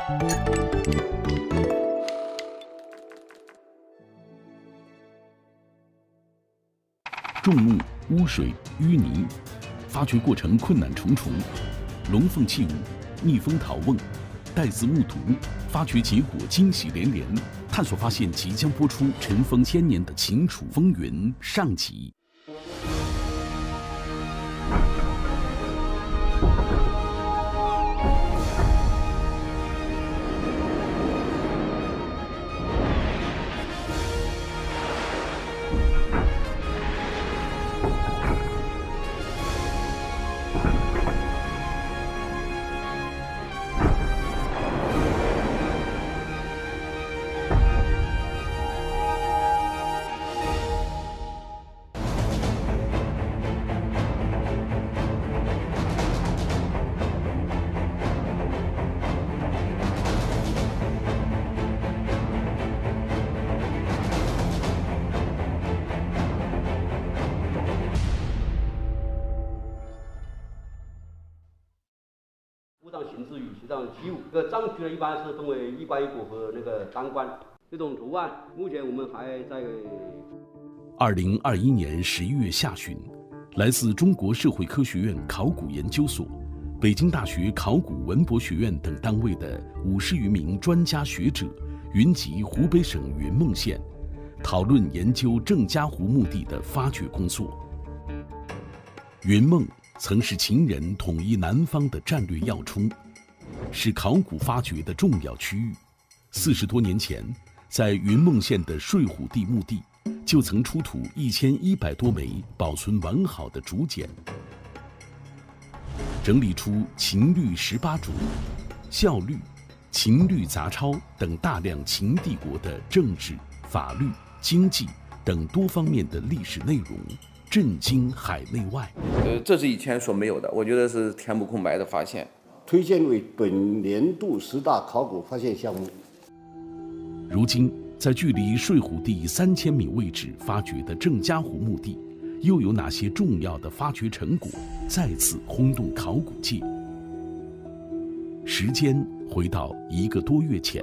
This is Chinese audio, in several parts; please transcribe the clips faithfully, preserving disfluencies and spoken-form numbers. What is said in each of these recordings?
重木、污水、淤泥，发掘过程困难重重。龙凤器物、蜜蜂陶瓮、带子木土，发掘结果惊喜连连。探索发现即将播出尘封千年的秦楚风云上集。 五脏形之与其脏器物，这个脏区呢一般是分为一关一骨和那个单关。这种图案，目前我们还在。 二零二一年十一月下旬，来自中国社会科学院考古研究所、北京大学考古文博学院等单位的五十余名专家学者云集湖北省云梦县，讨论研究郑家湖墓地的发掘工作。云梦曾是秦人统一南方的战略要冲，是考古发掘的重要区域。四十多年前，在云梦县的睡虎地墓地，就曾出土一千一百多枚保存完好的竹简，整理出秦律十八主、孝律、秦律杂抄等大量秦帝国的政治、法律、经济等多方面的历史内容。震惊海内外。 呃，这是以前所没有的，我觉得是填补空白的发现， 推荐为本年度十大考古发现项目。 如今，在距离睡虎地三千米位置发掘的郑家湖墓地，又有哪些重要的发掘成果再次轰动考古界？时间回到一个多月前。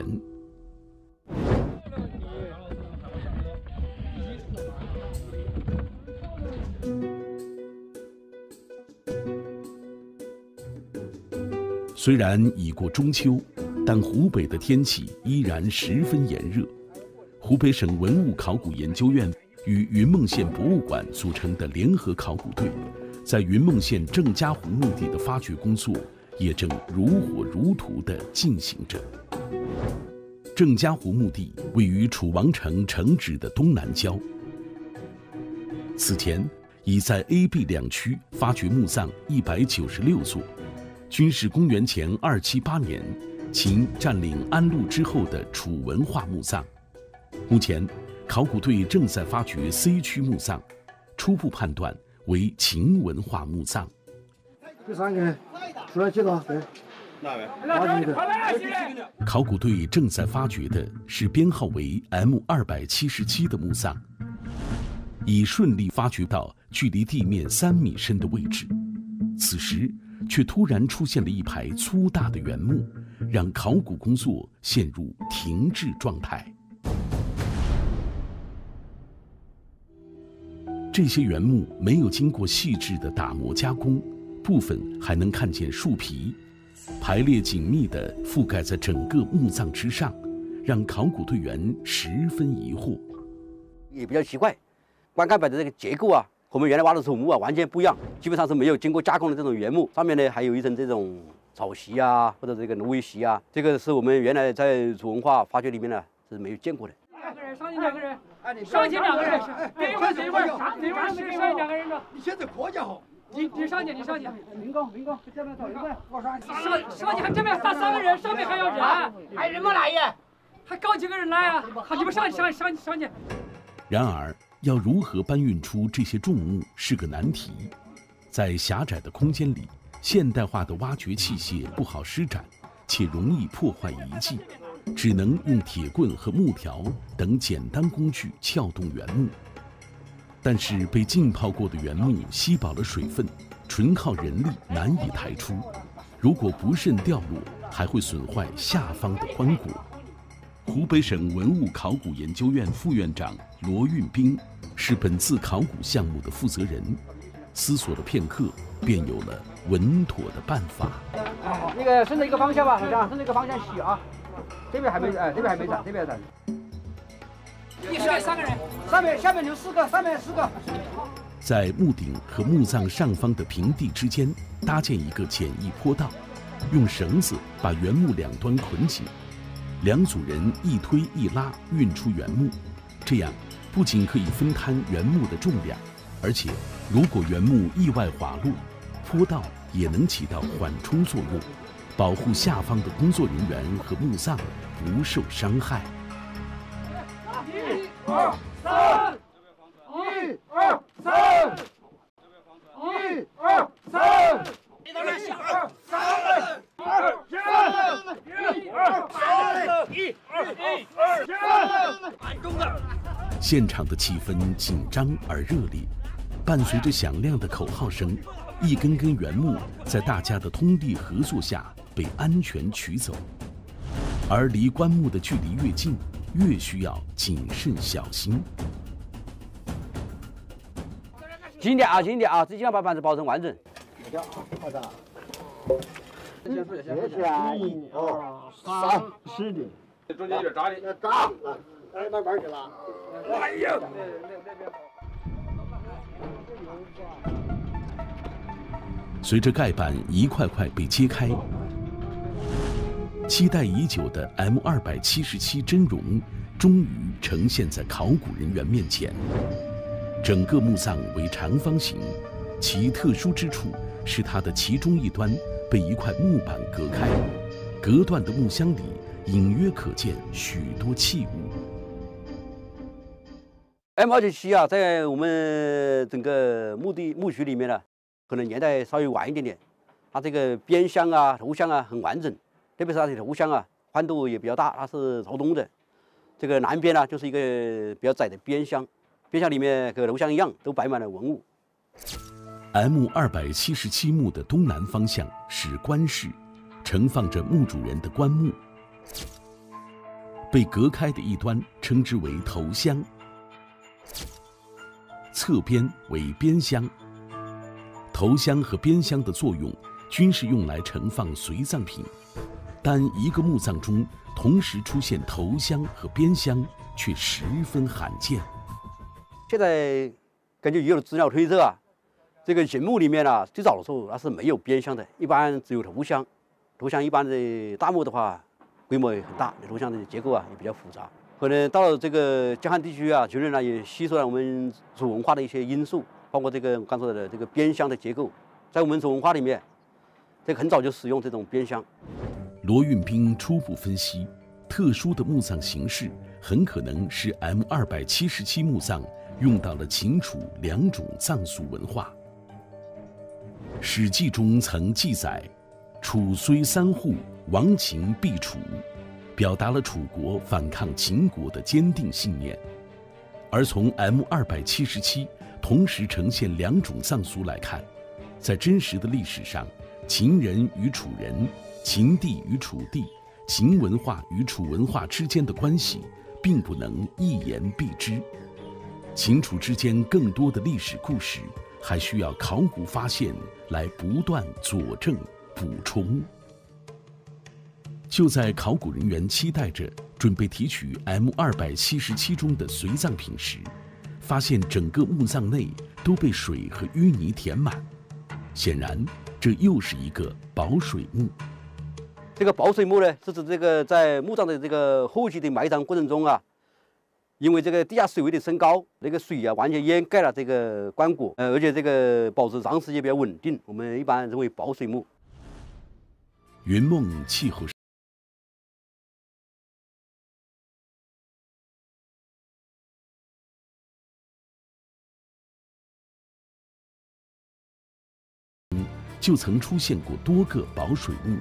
虽然已过中秋，但湖北的天气依然十分炎热。湖北省文物考古研究院与云梦县博物馆组成的联合考古队，在云梦县郑家湖墓地的发掘工作也正如火如荼地进行着。郑家湖墓地位于楚王城城址的东南郊，此前已在 A、B 两区发掘墓葬一百九十六座。均是公元前二七八年秦占领安陆之后的楚文化墓葬。目前，考古队正在发掘 C 区墓葬，初步判断为秦文化墓葬。 第三个，出来几个？对， 哪位？ 考古队正在发掘的是编号为 M 二百七十七的墓葬，已顺利发掘到距离地面三米深的位置。此时，却突然出现了一排粗大的原木，让考古工作陷入停滞状态。这些原木没有经过细致的打磨加工，部分还能看见树皮，排列紧密地覆盖在整个墓葬之上，让考古队员十分疑惑。 也比较奇怪，棺盖板的这个结构啊，和我们原来挖的土墓啊完全不一样，基本上是没有经过加工的这种原木，上面呢还有一层这种草席啊，或者这个芦苇席啊，这个是我们原来在楚文化发掘里面呢是没有见过的。 两个人上去两个人，上去两个人，等一会儿等一会儿等一会儿是上去两个人的。 你现在国家好， 你你上去你上去， 民工民工这边走一个，我上去。 上上去还这边打三个人，上面还要人， 还人没来呀？ 还搞几个人来呀？好，你们上去上去上去上去。 然而，要如何搬运出这些重物是个难题。在狭窄的空间里，现代化的挖掘器械不好施展，且容易破坏遗迹，只能用铁棍和木条等简单工具撬动原木。但是被浸泡过的原木吸饱了水分，纯靠人力难以抬出。如果不慎掉落， 还会损坏下方的棺椁。湖北省文物考古研究院副院长罗运兵是本次考古项目的负责人，思索了片刻，便有了稳妥的办法。 那个顺着一个方向吧，好像顺着一个方向洗啊。这边还没，哎，这边还没站，这边站。 你上面三个人， 上面下面就四个，上面四个。 在墓顶和墓葬上方的平地之间搭建一个简易坡道，用绳子把原木两端捆紧，两组人一推一拉运出原木，这样不仅可以分摊原木的重量，而且如果原木意外滑落，坡道也能起到缓冲作用，保护下方的工作人员和墓葬不受伤害。 一二三，一二三，一二三，一二三，一二三，一二三，一二三，一二三，按中的。 现场的气氛紧张而热烈，伴随着响亮的口号声，一根根原木在大家的通力合作下被安全取走。而离棺木的距离越近，越需要谨慎小心。 轻点啊，轻点啊，尽量把板子包成完整。 好的。接下来一二三，是的。 中间有点扎的。 扎，哎，慢慢去了。 哎呀！ 随着盖板一块块被揭开，期待已久的 M 二百七十七真容终于呈现在考古人员面前。整个墓葬为长方形，其特殊之处是它的其中一端被一块木板隔开，隔断的木箱里隐约可见许多器物。 M 二七七啊，在我们整个墓地墓区里面呢，可能年代稍微晚一点点。它这个边箱啊、头箱啊很完整，特别是它的头箱啊，宽度也比较大，它是朝东的。这个南边呢，就是一个比较窄的边箱，边箱里面和头箱一样，都摆满了文物。 M 二百七十七墓的东南方向是棺室，盛放着墓主人的棺木。被隔开的一端称之为头箱，侧边为边箱。头箱和边箱的作用均是用来盛放随葬品，但一个墓葬中同时出现头箱和边箱却十分罕见。 现在根据已有的资料推测啊，这个秦墓里面啊，最早的时候它是没有边箱的，一般只有头箱。头箱一般的大墓的话，规模也很大，头箱的结构啊也比较复杂。可能到了这个江汉地区啊，群人呢也吸收了我们楚文化的一些因素，包括这个我刚说的这个边箱的结构，在我们楚文化里面，这个很早就使用这种边箱。 罗运兵初步分析，特殊的墓葬形式很可能是 M 二百七十七墓葬用到了秦楚两种葬俗文化。《史记》中曾记载，楚虽三户，亡秦必楚，表达了楚国反抗秦国的坚定信念。而从 M 二百七十七同时呈现两种葬俗来看，在真实的历史上，秦人与楚人、秦地与楚地、秦文化与楚文化之间的关系，并不能一言蔽之。秦楚之间更多的历史故事，还需要考古发现来不断佐证补充。就在考古人员期待着准备提取 M 二百七十七中的随葬品时，发现整个墓葬内都被水和淤泥填满，显然这又是一个保水墓。 这个保水墓呢，是指这个在墓葬的这个后期的埋葬过程中啊，因为这个地下水位的升高，那个水啊完全淹盖了这个棺椁，呃，而且这个保持长时间比较稳定，我们一般认为保水墓。 云梦气候就曾出现过多个保水墓。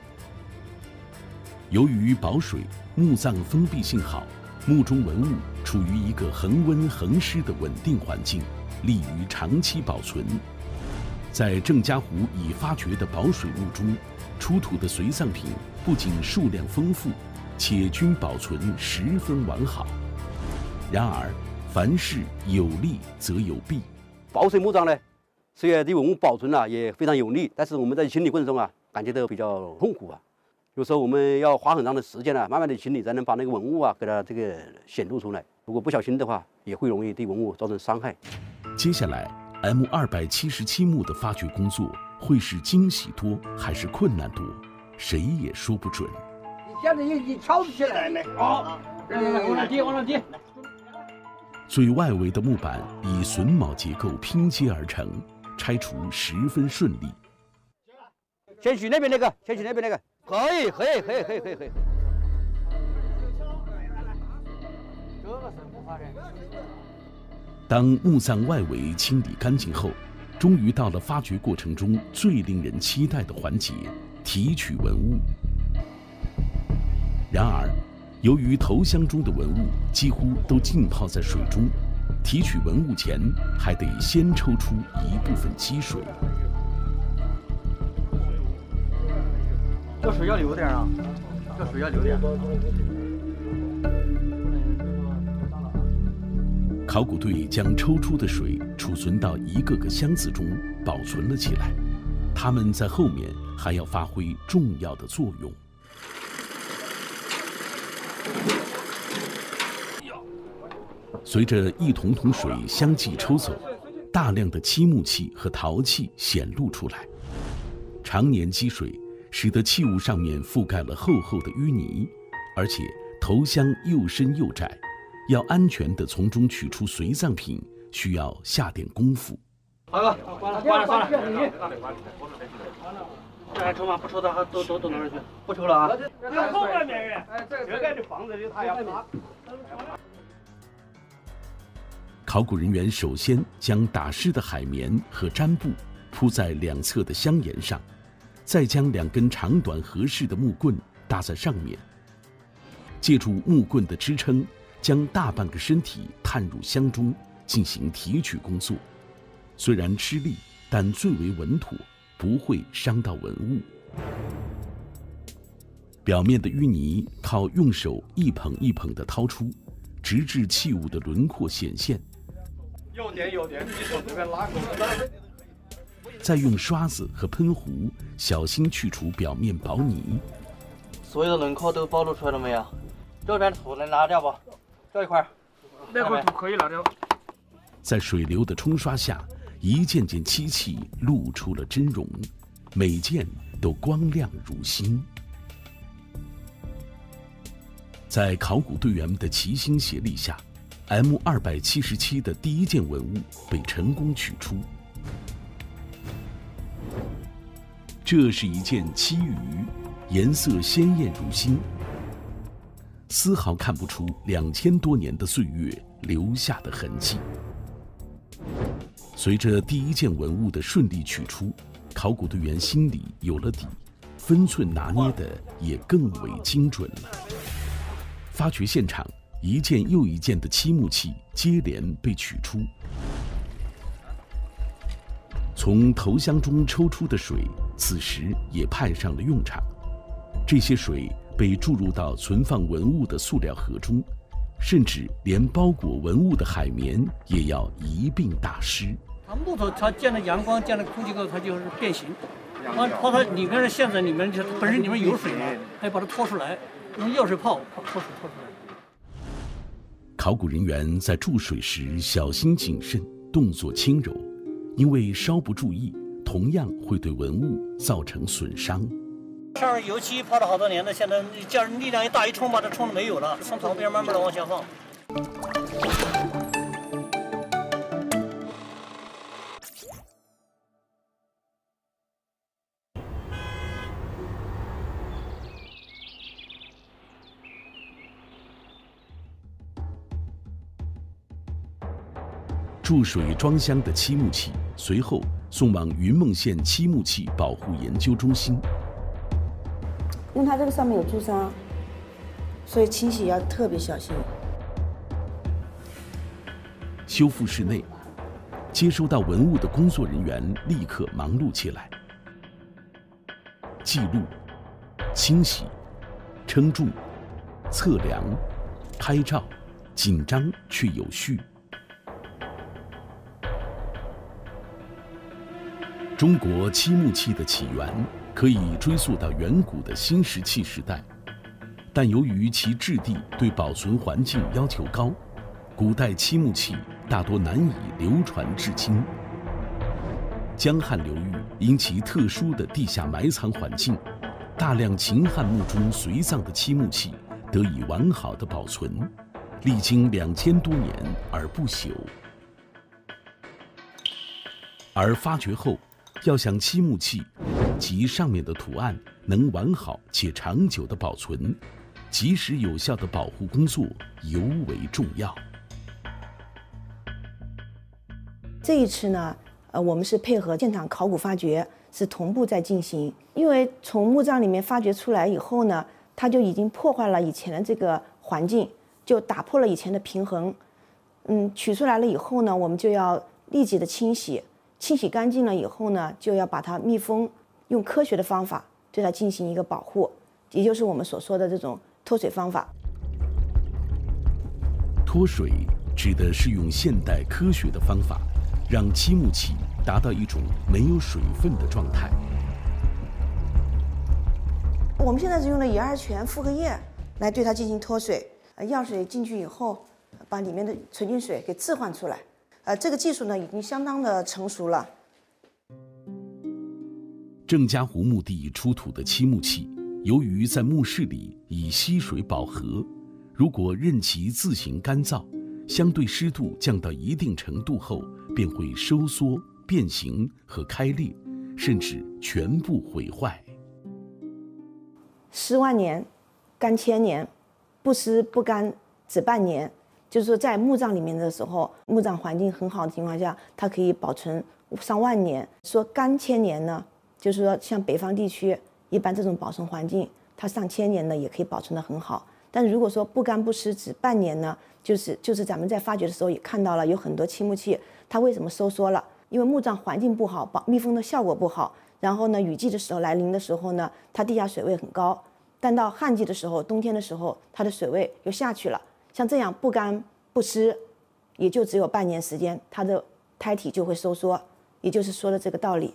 由于保水，墓葬封闭性好，墓中文物处于一个恒温恒湿的稳定环境，利于长期保存。 在郑家湖已发掘的宝水墓中，出土的随葬品不仅数量丰富，且均保存十分完好。然而，凡事有利则有弊。 宝水墓葬呢，虽然对文物保存啊也非常有利，但是我们在清理过程中啊，感觉到比较痛苦啊。有时候我们要花很长的时间啊，慢慢的清理，才能把那个文物啊给它这个显露出来。如果不小心的话，也会容易对文物造成伤害。 接下来 ，M 二百七十七墓的发掘工作会是惊喜多还是困难多，谁也说不准。 你现在你挑起来没？ 好，往上递，往上递。 最外围的木板以榫卯结构拼接而成，拆除十分顺利。 先取那边那个，先取那边那个，可以，可以，可以，可以，可以，可以。 当墓葬外围清理干净后，终于到了发掘过程中最令人期待的环节——提取文物。然而，由于头箱中的文物几乎都浸泡在水中，提取文物前还得先抽出一部分积水。 这水要流点啊，这水要流点。 考古队将抽出的水储存到一个个箱子中，保存了起来。它们在后面还要发挥重要的作用。随着一桶桶水相继抽走，大量的漆木器和陶器显露出来。常年积水，使得器物上面覆盖了厚厚的淤泥，而且头箱又深又窄，要安全地从中取出随葬品，需要下点功夫。 好了，关了，关了，关了。这还抽吗？不抽的还都都都拿上去，不抽了啊。这后面人，哎，这个这房子里他要拿。 考古人员首先将打湿的海绵和毡布铺在两侧的箱沿上，再将两根长短合适的木棍搭在上面，借助木棍的支撑，将大半个身体探入箱中进行提取工作。虽然吃力，但最为稳妥，不会伤到文物。表面的淤泥靠用手一捧一捧地掏出，直至器物的轮廓显现。 有点有点，你从这边拉过来。 再用刷子和喷壶小心去除表面薄泥。 所有的轮廓都暴露出来了没有？这边土能拿掉不？这一块， 那块土可以拿掉。 在水流的冲刷下，一件件漆器露出了真容，每件都光亮如新。在考古队员们的齐心协力下，M 二百七十七的第一件文物被成功取出。这是一件漆鱼，颜色鲜艳如新，丝毫看不出两千多年的岁月留下的痕迹。随着第一件文物的顺利取出，考古队员心里有了底，分寸拿捏的也更为精准了。发掘现场，一件又一件的漆木器接连被取出。从头箱中抽出的水，此时也派上了用场。这些水被注入到存放文物的塑料盒中，甚至连包裹文物的海绵也要一并打湿。 它木头它见了阳光，见了空气后，它就是变形。它它它里面的现在里面本身里面有水嘛，还要把它拖出来，用药水泡泡脱水脱出来。 考古人员在注水时小心谨慎，动作轻柔，因为稍不注意，同样会对文物造成损伤。 上面油漆泡了好多年了，现在叫人力量一大一冲，把它冲的没有了，从旁边慢慢的往下放。 注水装箱的漆木器随后送往云梦县漆木器保护研究中心。 因为它这个上面有朱砂，所以清洗要特别小心。 修复室内， 接收到文物的工作人员立刻忙碌起来，记录、清洗、称重、测量、拍照，紧张却有序。中国漆木器的起源可以追溯到远古的新石器时代，但由于其质地对保存环境要求高，古代漆木器大多难以流传至今。江汉流域因其特殊的地下埋藏环境，大量秦汉墓中随葬的漆木器得以完好的保存，历经两千多年而不朽。而发掘后，要想漆木器及上面的图案能完好且长久的保存，及时有效的保护工作尤为重要。 这一次呢，呃，我们是配合现场考古发掘，是同步在进行。因为从墓葬里面发掘出来以后呢，它就已经破坏了以前的这个环境，就打破了以前的平衡。嗯，取出来了以后呢，我们就要立即的清洗。清洗干净了以后呢，就要把它密封，用科学的方法对它进行一个保护，也就是我们所说的这种脱水方法。 脱水指的是用现代科学的方法，让漆木器达到一种没有水分的状态。 我们现在是用的乙二醛复合液来对它进行脱水，呃，药水进去以后，把里面的纯净水给置换出来。呃，这个技术呢已经相当的成熟了。 郑家湖墓地出土的漆木器，由于在墓室里以溪水饱和，如果任其自行干燥，相对湿度降到一定程度后，便会收缩、变形和开裂，甚至全部毁坏。 湿万年，干千年，不湿不干只半年。就是说，在墓葬里面的时候，墓葬环境很好的情况下，它可以保存上万年。说干千年呢，就是说像北方地区，一般这种保存环境，它上千年呢也可以保存得很好。但如果说不干不湿只半年呢，就是就是咱们在发掘的时候也看到了，有很多漆木器它为什么收缩了？因为墓葬环境不好，保密封的效果不好。然后呢，雨季的时候来临的时候呢，它地下水位很高，但到旱季的时候，冬天的时候，它的水位又下去了。像这样不干不湿，也就只有半年时间，它的胎体就会收缩，也就是说的这个道理。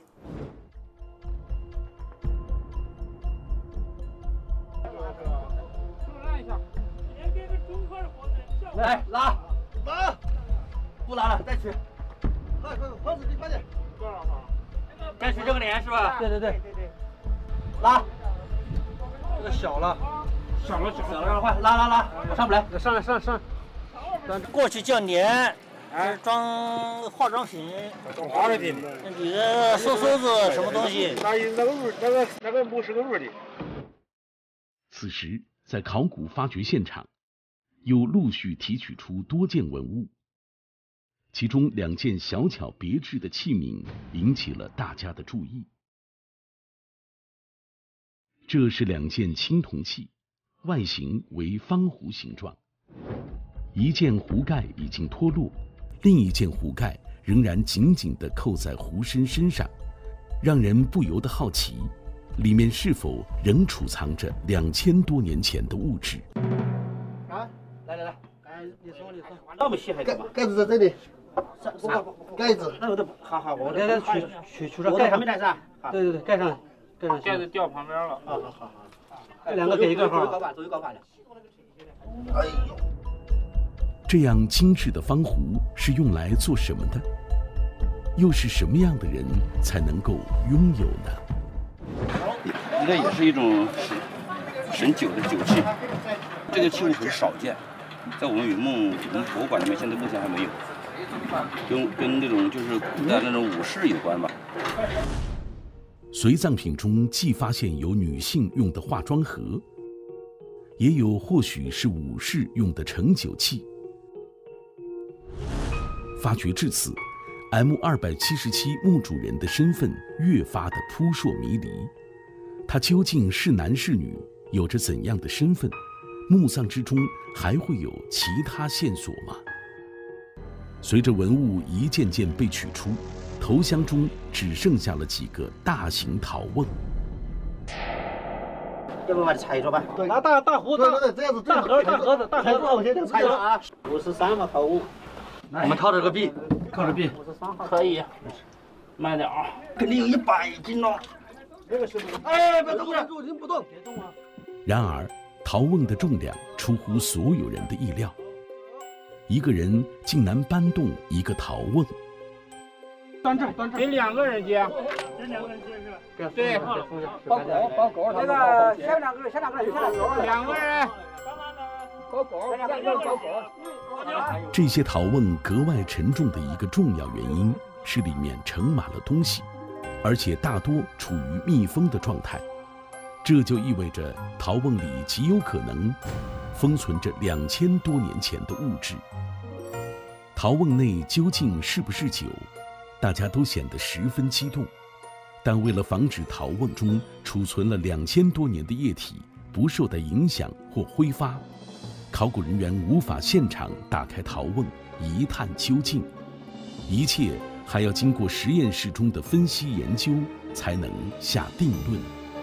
来拉拉，不拉了，再取。快快快，子你快点。 再取这个脸是吧？ 对对对对对。拉， 这个小了， 小了小了，快拉拉拉，我上不来， 上来上上。过去叫年，是装化妆品， 装化妆品， 你的收收子什么东西？ 那那个屋，那个那个墓是个屋的。 此时，在考古发掘现场，又陆续提取出多件文物，其中两件小巧别致的器皿引起了大家的注意。这是两件青铜器，外形为方壶形状。一件壶盖已经脱落，另一件壶盖仍然紧紧地扣在壶身身上，让人不由得好奇，里面是否仍储藏着两千多年前的物质？ 啊，来来来，哎，你说你说，那么细还盖盖子在这里， 啥？ 盖子， 那我都好好，我来来取取取上，盖上没带上？对对对，盖上，盖上。 盖子掉旁边了。 啊好好好，这两个给一个号。高法，都有高法的。 哎呦。 这样精致的方壶是用来做什么的？又是什么样的人才能够拥有呢？ 应该也是一种神酒的酒器。这个器物很少见，在我们云梦我们博物馆里面现在目前还没有。跟跟那种就是古代那种武士有关吧。 随葬品中既发现有女性用的化妆盒，也有或许是武士用的盛酒器。发掘至此 ，M 二百七十七墓主人的身份越发的扑朔迷离。他究竟是男是女？有着怎样的身份？墓葬之中还会有其他线索吗？ 随着文物一件件被取出，头箱中只剩下了几个大型陶瓮。 要不把它拆了吧？ 对，拿大大壶，对对对，这样子，大盒大盒子，大盒子，我现在拆了啊。 五十三嘛，陶瓮。 我们掏这个币，靠着币， 可以，慢点啊，肯定有一百斤了。这个是不是？哎，别动，别动，您不动，别动啊。 然而，陶瓮的重量出乎所有人的意料，一个人竟然搬动一个陶瓮。 端正，端正。 给两个人接。 给两个人接是吧？ 对，包裹，包裹。那个先两个人，先两个人，先两个人。两个人。包裹，两个人包裹。 这些陶瓮格外沉重的一个重要原因是里面盛满了东西，而且大多处于密封的状态。这就意味着陶瓮里极有可能封存着两千多年前的物质。陶瓮内究竟是不是酒，大家都显得十分激动。但为了防止陶瓮中储存了两千多年的液体不受到影响或挥发，考古人员无法现场打开陶瓮一探究竟，一切还要经过实验室中的分析研究才能下定论。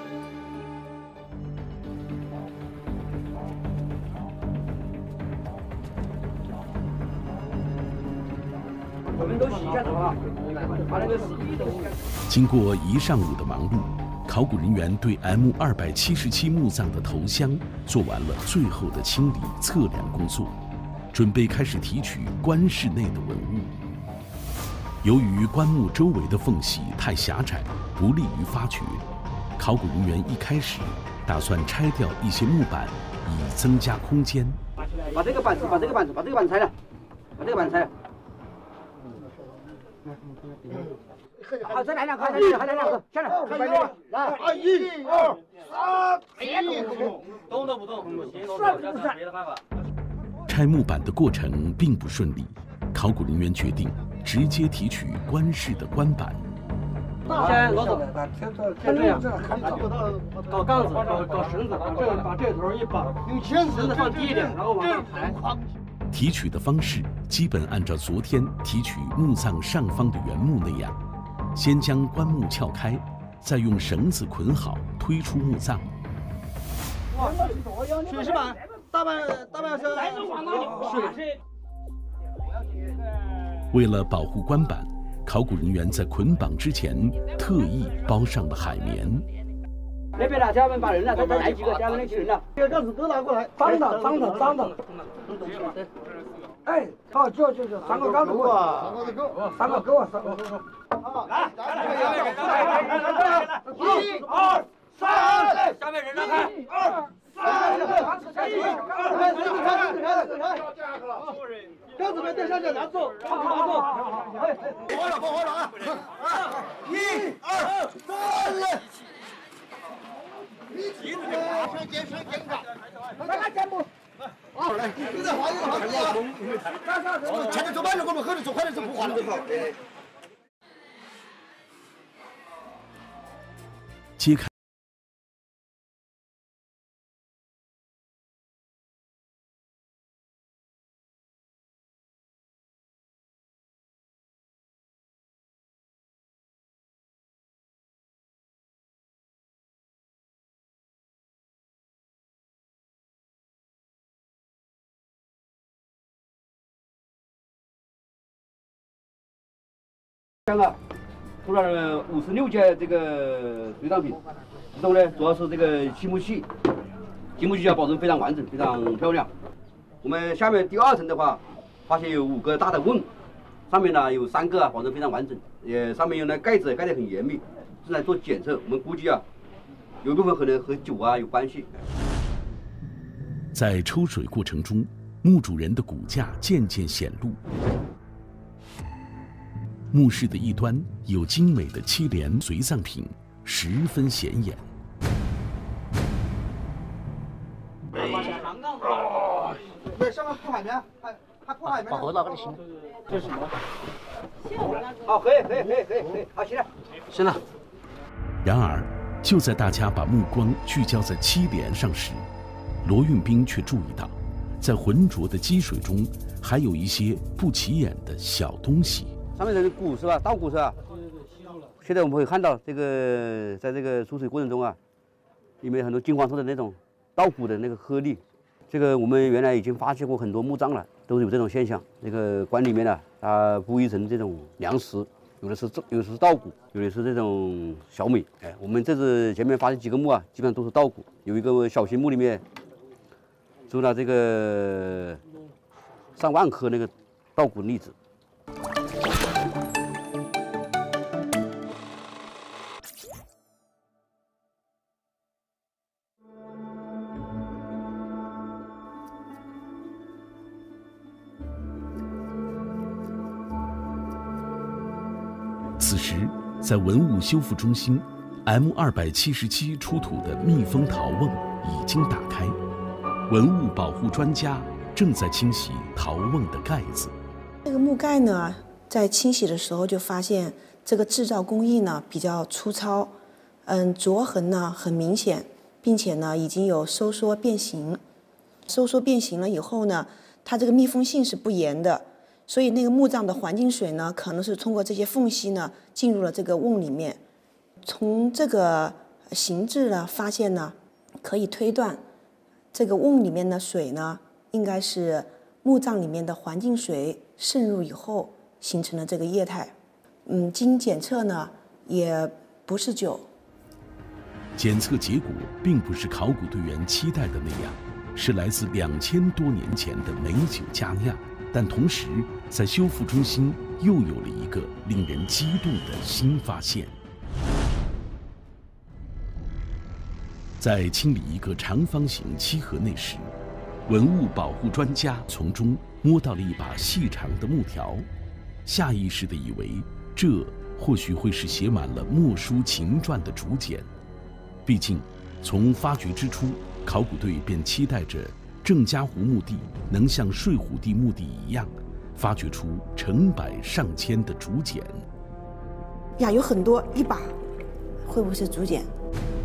我们都洗一下手啊，把那个洗衣都。 经过一上午的忙碌，考古人员对 M 二百七十七墓葬的头箱做完了最后的清理测量工作，准备开始提取棺室内的文物。由于棺木周围的缝隙太狭窄，不利于发掘，考古人员一开始打算拆掉一些木板，以增加空间。 把这个板子，把这个板子，把这个板子拆了，把这个板子拆了。好，再来两个，再来两个，再来两个，下来，来， 来，一、二、三， 别动， 动都不动， 算不算？ 别的办法。 拆木板的过程并不顺利，考古人员决定直接提取棺室的棺板。 先老总，先这样，搞杠子，搞搞绳子，把这把这头一绑，用绳子放低一点，然后往上抬。 提取的方式基本按照昨天提取墓葬上方的原木那样，先将棺木撬开，再用绳子捆好，推出墓葬。 水石板，大半大半是。 是。 为了保护棺板，考古人员在捆绑之前特意包上了海绵。 那边的，家们把人了，再再来几个，家们那几人了， 这个子都拿过来， 脏的，脏的，脏的。 哎，好，就就就三个杆子够啊，三个够啊，三个够。好，来来来来来来来来，一二三， 下面人让开， 一二三，一二三，自己开，自己开，自己开。杆子没带下去，拿住，拿住。哎，不好了，不好了啊！一二三，来。上肩上肩上，来来肩部。好来，你再划一个划一个。前面走慢点，我们后头走快点，走不划了。 揭开。 香港出了五十六件这个随葬品，其中呢主要是这个漆木器，漆木器要保存非常完整、非常漂亮。我们下面第二层的话，发现有五个大的瓮，上面呢有三个啊保存非常完整，也上面有那盖子盖得很严密，正在做检测。我们估计啊，有一部分可能和酒啊有关系。 在抽水过程中，墓主人的骨架渐渐显露。墓室的一端有精美的漆联随葬品，十分显眼。 对，上面铺海绵，还还铺海绵。 好大个行。 这是什么？ 好，可以，可以，可以，可以，可以，好，行了， 行了。 然而，就在大家把目光聚焦在漆联上时，罗运兵却注意到，在浑浊的积水中， 还有一些不起眼的小东西。 上面的鼓是吧？稻谷是吧？现在我们会看到这个，在这个出水过程中啊，里面很多金黄色的那种稻谷的那个颗粒。这个我们原来已经发现过很多墓葬了，都有这种现象。那个棺里面呢，它布一层这种粮食，有的是有的是稻谷，有的是这种小米。哎，我们这次前面发现几个墓啊，基本上都是稻谷。有一个小型墓里面，收了这个上万颗那个稻谷粒子。 此时，在文物修复中心 M 二百七十七出土的密封陶瓮已经打开，文物保护专家正在清洗陶瓮的盖子。 这个木盖呢，在清洗的时候就发现这个制造工艺呢比较粗糙，嗯，灼痕呢很明显，并且呢已经有收缩变形。收缩变形了以后呢，它这个密封性是不严的。所以那个墓葬的环境水呢，可能是通过这些缝隙呢进入了这个瓮里面。从这个形制呢发现呢，可以推断，这个瓮里面的水呢，应该是墓葬里面的环境水渗入以后形成的这个液态。嗯，经检测呢，也不是酒。 检测结果并不是考古队员期待的那样，是来自两千多年前的美酒佳酿。但同时，在修复中心又有了一个令人激动的新发现。在清理一个长方形漆盒内时，文物保护专家从中摸到了一把细长的木条，下意识地以为这或许会是写满了墨书秦传的竹简。毕竟，从发掘之初，考古队便期待着郑家湖墓地能像睡虎地墓地一样，发掘出成百上千的竹简。 呀，有很多一把，会不会是竹简？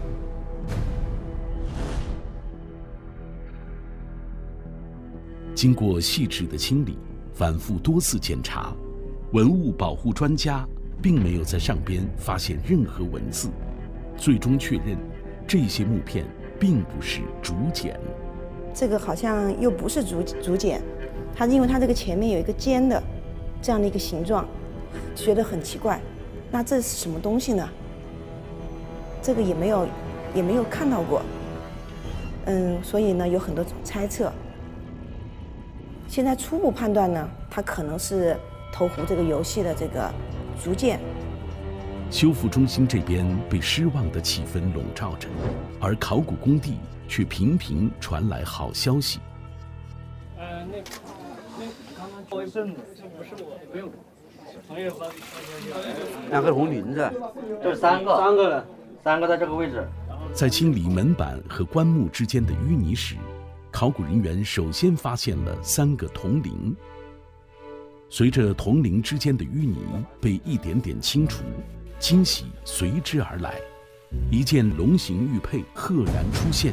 经过细致的清理，反复多次检查，文物保护专家并没有在上边发现任何文字，最终确认这些木片并不是竹简。 这个好像又不是竹竹简，它因为它这个前面有一个尖的这样的一个形状，觉得很奇怪。那这是什么东西呢？这个也没有也没有看到过，嗯，所以呢有很多种猜测。现在初步判断呢，它可能是投壶这个游戏的这个竹简。 修复中心这边被失望的气氛笼罩着，而考古工地却频频传来好消息。 呃，那那刚刚报一阵子，这不是我，不用。朋友发两个红林子， 这是三个，三个了，三个在这个位置。 在清理门板和棺木之间的淤泥时，考古人员首先发现了三个铜铃。随着铜铃之间的淤泥被一点点清除，惊喜随之而来，一件龙形玉佩赫然出现。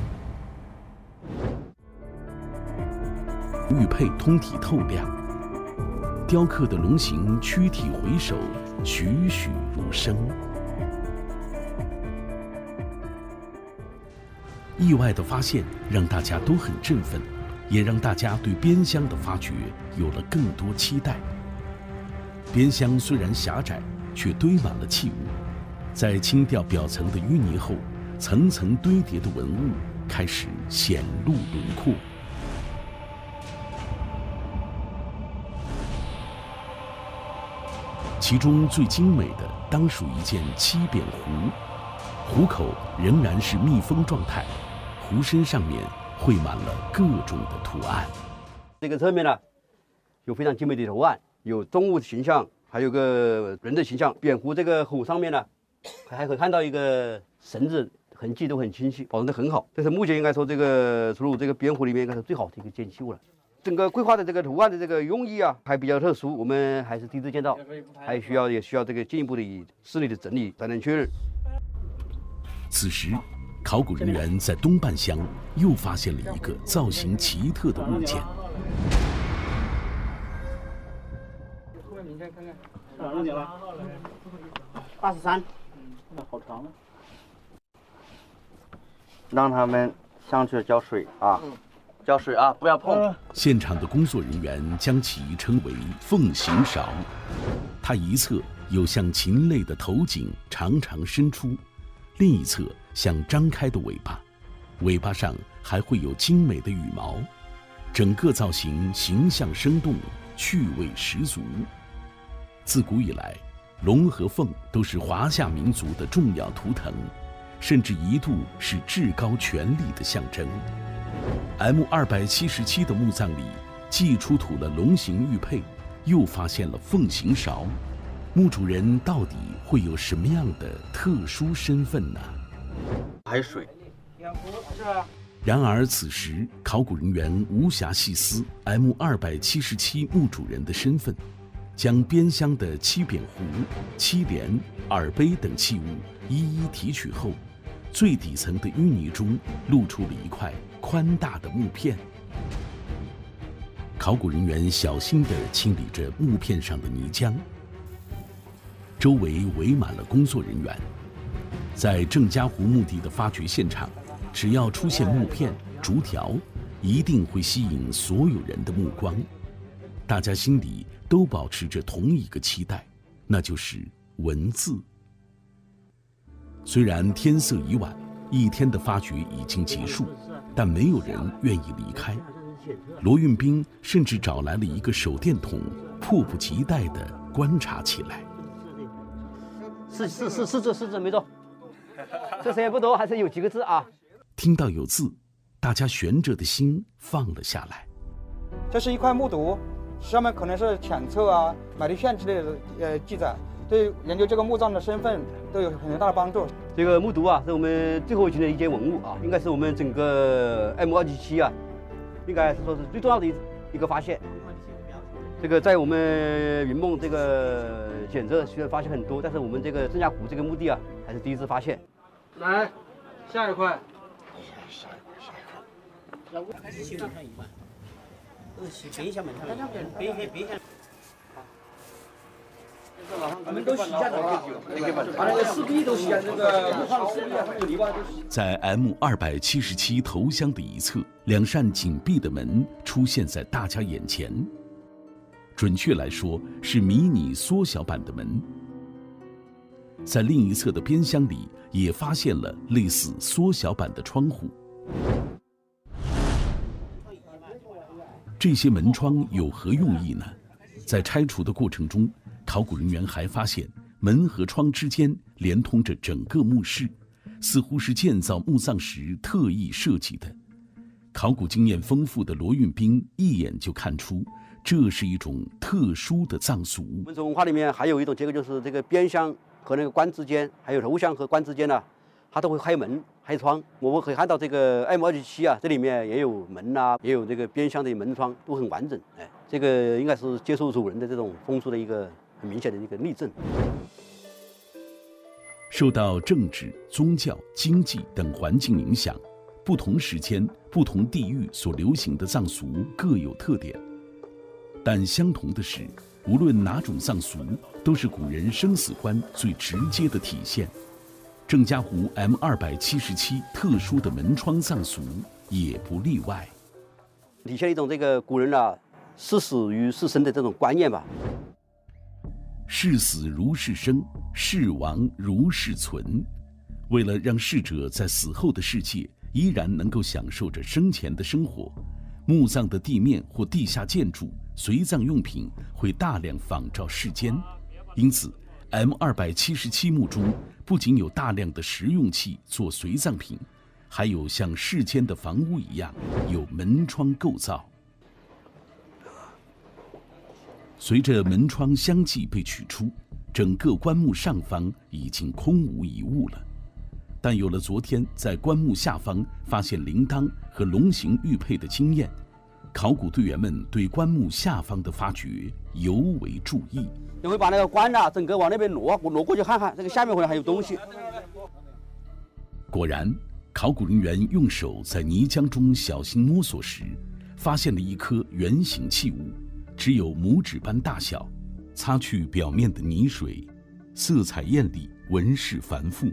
玉佩通体透亮，雕刻的龙形躯体回首，栩栩如生。意外的发现让大家都很振奋，也让大家对边箱的发掘有了更多期待。边箱虽然狭窄，却堆满了器物，在清掉表层的淤泥后，层层堆叠的文物开始显露轮廓。其中最精美的当属一件漆扁壶，壶口仍然是密封状态，壶身上面绘满了各种的图案。 这个侧面呢，有非常精美的图案，有动物形象，还有个人的形象。扁壶这个壶上面呢，还可以看到一个绳子痕迹都很清晰，保存得很好。这是目前应该说这个出入这个扁壶里面应该是最好的一个件器物了。整个绘画的这个图案的这个用意啊，还比较特殊，我们还是第一次见到，还需要也需要这个进一步的以视力的整理才能确认。 此时，考古人员在东半厢又发现了一个造型奇特的物件。 看看， 多少年了？ 二十三。 那好长了。 让他们上去浇水啊，浇水啊，不要碰。 现场的工作人员将其称为凤形勺，它一侧有像禽类的头颈长长伸出，另一侧像张开的尾巴，尾巴上还会有精美的羽毛，整个造型形象生动，趣味十足。自古以来，龙和凤都是华夏民族的重要图腾，甚至一度是至高权力的象征。M 二百七十七的墓葬里，既出土了龙形玉佩，又发现了凤形勺，墓主人到底会有什么样的特殊身份呢？ 还有水。 然而此时，考古人员无暇细思 M 二百七十七墓主人的身份，将边箱的漆扁壶、漆帘、耳杯等器物一一提取后，最底层的淤泥中露出了一块宽大的木片。考古人员小心地清理着木片上的泥浆，周围围满了工作人员。在郑家湖墓地的发掘现场，只要出现木片、竹条，一定会吸引所有人的目光。大家心里都保持着同一个期待，那就是文字。虽然天色已晚，一天的发掘已经结束，但没有人愿意离开。罗运兵甚至找来了一个手电筒，迫不及待地观察起来。 是是是是字是字没错，这字也不多，还是有几个字啊。 听到有字，大家悬着的心放了下来。 这是一块木牍，上面可能是抢册啊、买地券之类的呃记载，对研究这个墓葬的身份都有很大的帮助。 这个木牍啊，是我们最后一的一件文物啊，应该是我们整个 M 二七七啊，应该是说是最重要的一一个发现。这个在我们云梦这个检测虽然发现很多，但是我们这个郑家湖这个墓地啊，还是第一次发现。 来，下一块。 下一块，下一块。那行上一半，都是边下门上，边边边下。我们都洗下这个，把那个尸壁都洗下，那个木框尸壁啊，还有泥巴都洗。 在 M 二百七十七头箱的一侧，两扇紧闭的门出现在大家眼前。准确来说，是迷你缩小版的门。在另一侧的边箱里，也发现了类似缩小版的窗户。这些门窗有何用意呢？在拆除的过程中，考古人员还发现门和窗之间连通着整个墓室，似乎是建造墓葬时特意设计的。考古经验丰富的罗运兵一眼就看出，这是一种特殊的葬俗。 我们从文化里面还有一种结构，就是这个边箱和那个棺之间，还有头箱和棺之间呢、啊，它都会开门、开窗。我们可以看到这个 M 二七七啊，这里面也有门呐、啊，也有这个边箱的门窗，都很完整。哎，这个应该是接受主人的这种风俗的一个很明显的一个例证。 受到政治、宗教、经济等环境影响，不同时间、不同地域所流行的葬俗各有特点。但相同的是，无论哪种葬俗，都是古人生死观最直接的体现。郑家湖 M 二百七十七特殊的门窗葬俗也不例外， 体现一种这个古人啊视死于是生的这种观念吧。 视死如是生，视亡如是存。为了让逝者在死后的世界依然能够享受着生前的生活，墓葬的地面或地下建筑、随葬用品会大量仿照世间，因此 M 二百七十七墓中不仅有大量的实用器做随葬品，还有像世间的房屋一样有门窗构造。随着门窗相继被取出，整个棺木上方已经空无一物了。但有了昨天在棺木下方发现铃铛和龙形玉佩的经验，考古队员们对棺木下方的发掘尤为注意。 你会把那个棺啊，整个往那边挪，挪过去看看，这个下面好像还有东西。 果然，考古人员用手在泥浆中小心摸索时，发现了一颗圆形器物，只有拇指般大小， 擦去表面的泥水，色彩艳丽，纹饰繁复。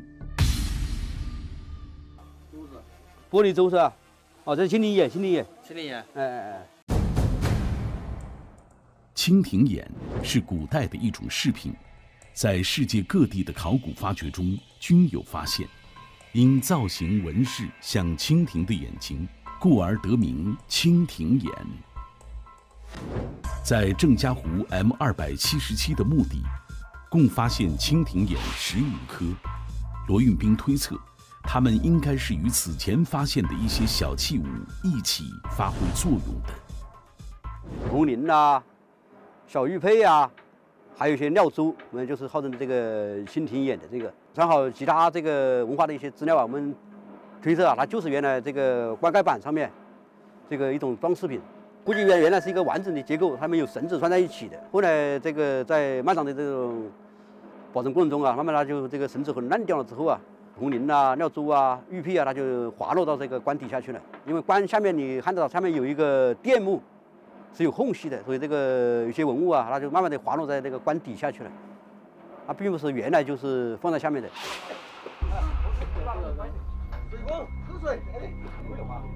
玻璃舟是吧？哦，这是蜻蜓眼，蜻蜓眼， 蜻蜓眼， 哎哎哎。 蜻蜓眼是古代的一种饰品，在世界各地的考古发掘中均有发现，因造型纹饰像蜻蜓的眼睛，故而得名蜻蜓眼。在郑家湖 M 二百七十七的墓地，共发现蜻蜓眼十五颗。罗运兵推测，它们应该是与此前发现的一些小器物一起发挥作用的。 铜铃啊，小玉佩啊，还有一些料珠，我们就是号称这个蜻蜓眼的这个。正好其他这个文化的一些资料啊，我们推测啊，它就是原来这个棺盖板上面这个一种装饰品。估计原原来是一个完整的结构，它们有绳子穿在一起的。后来这个在漫长的这种保存过程中啊，慢慢它就这个绳子很烂掉了之后啊，铜铃啊、料珠啊、玉佩啊，它就滑落到这个棺底下去了。因为棺下面你看到下面有一个垫幕是有缝隙的，所以这个有些文物啊，它就慢慢的滑落在这个棺底下去了。它并不是原来就是放在下面的。 水工，喝水，哎，没有吗？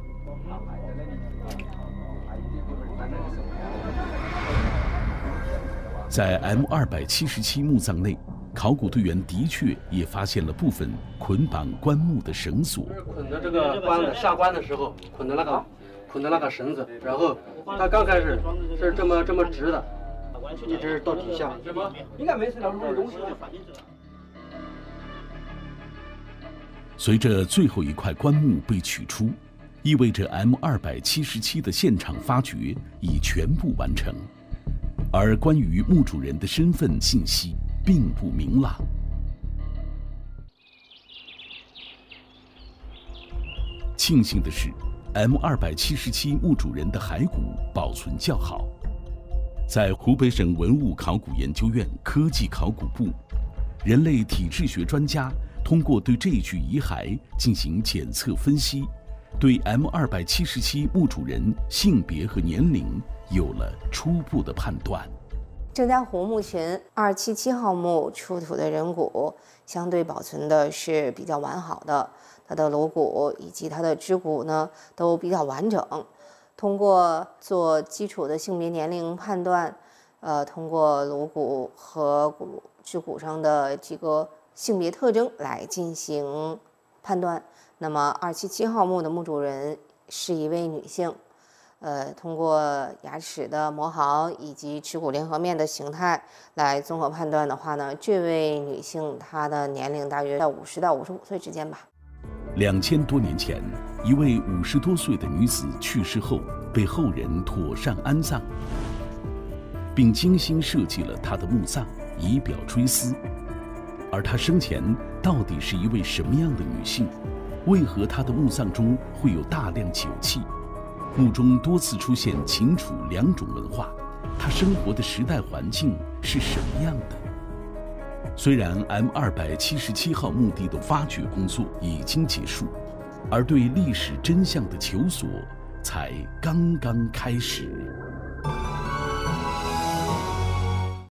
在 M 二百七十七墓葬内，考古队员的确也发现了部分捆绑棺木的绳索。 捆的这个棺的下棺的时候，捆的那个捆的那个绳子，然后它刚开始是这么这么直的，一直到底下。 应该没事的，这个东西。 随着最后一块棺木被取出，意味着 M 二百七十七的现场发掘已全部完成，而关于墓主人的身份信息并不明朗。庆幸的是 ，M 二百七十七墓主人的骸骨保存较好，在湖北省文物考古研究院科技考古部，人类体质学专家通过对这具遗骸进行检测分析，对 M 二百七十七墓主人性别和年龄有了初步的判断。 郑家湖墓群二七七号墓出土的人骨相对保存的是比较完好的，它的颅骨以及它的肢骨呢都比较完整。通过做基础的性别年龄判断，呃，通过颅骨和骨肢骨上的这个性别特征来进行判断。那么二七七号墓的墓主人是一位女性。呃，通过牙齿的磨毫以及耻骨联合面的形态来综合判断的话呢，这位女性她的年龄大约在五十到五十五岁之间吧。 两千多年前，一位五十多岁的女子去世后，被后人妥善安葬，并精心设计了她的墓葬，以表追思。而她生前到底是一位什么样的女性？为何她的墓葬中会有大量酒器？墓中多次出现秦楚两种文化，他生活的时代环境是什么样的？虽然 M 二百七十七号墓地的发掘工作已经结束，而对历史真相的求索才刚刚开始。